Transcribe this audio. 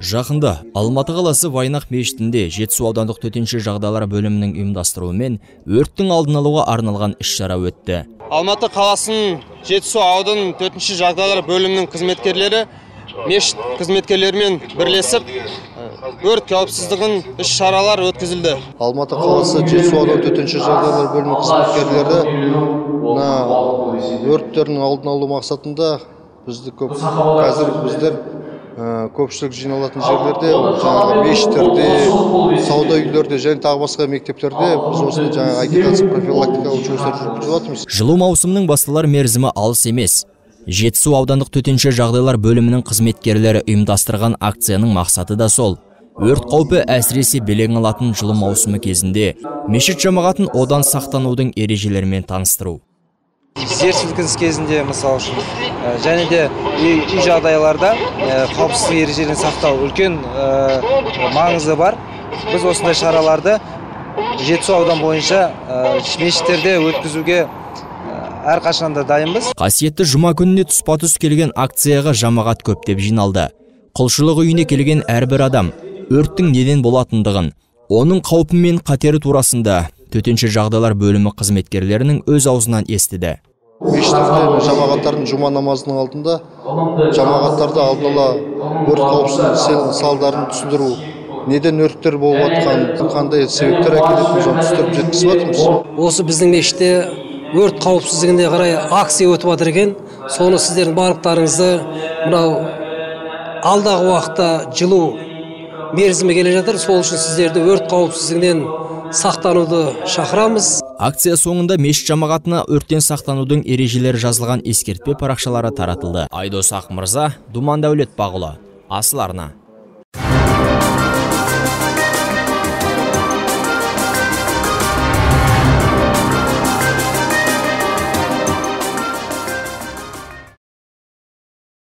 Жақында Алматы қаласы Вайнақ мешітінде Жетісу аудандық төтенше жағдайлар бөлімінің ұйымдастыруымен өрттің алдын алуға арналған іс-шара өтті. Алматы қаласының Жетісу ауданының төтенше жағдайлар бөлімінің қызметкерлері мешіт қызметкерлерімен бірлесіп өрт қауіпсіздігін іс-шаралар өткізілді. Алматы қаласы Жетісу ауданы төтенше жағдайлар бөлімінің қызметкерлері өрттердің алдын алу мақсатында біздер көпшілік жиналатын жерлерде, мешіттерде, сауда үйлерде және тағы басқа мектептерде біз осыны агитация профилактикалық жұмыстар жүргізіп жатырмыз. Жылу маусымының басталар мерзімі алыс емес. Жетісу аудандық төтенше жағдайлар бөлімінің қызметкерлері ұйымдастырған акцияның мақсаты да сол. Өрт қаупі әсіресе белең алатын жылу маусымы кезінде мешіт жамағатын одан сақтанудың ережелерімен таныстыру. Жер сілкініс кезінде, мысалы үшін, және де үй жағдайларда қауіпсіздік ережелерін сақтау үлкен маңызы бар. Біз осындай шараларды Жетісу аудан бойынша мешіттерде өткізуге әрқашанда дайынбыз. Қасиетті жұма күніне тұспа-тұс келген акцияға жамағат көптеп жиналды. Құлшылық үйіне келген әрбір адам өрттің неден болатындығын, оның қаупі мен қатері турасында төтенше жағдайлар бөлімі қызметкерлерінің өз аузынан естіді. Мешіттерде жамағаттардың жұма намазының алдында жамағаттарды алдын ала өрт қауіпсіздігі салдарын түсіндіру, неден өрттер болып жатқан, қандай себептер әкелетінін соны түсіндіріп жеткізіп жатырмыз. Осы біздің мешітте өрт қауіпсіздігіне қарай акция өтіп жатыр екен. Соны сіздердің барлықтарыңызды мынау алдағы уақытта жылу мерзімі келе жатыр. Сол үшін сіздерді өрт қауіпсіздігінен сақтануды шақырамыз. Акция соңында мешіт жамағатына өрттен сақтанудың ережелері жазылған ескертпе парақшалары таратылды. Айдос Ақмырза, Думан Дәулет Бағұлы, Асыл арна.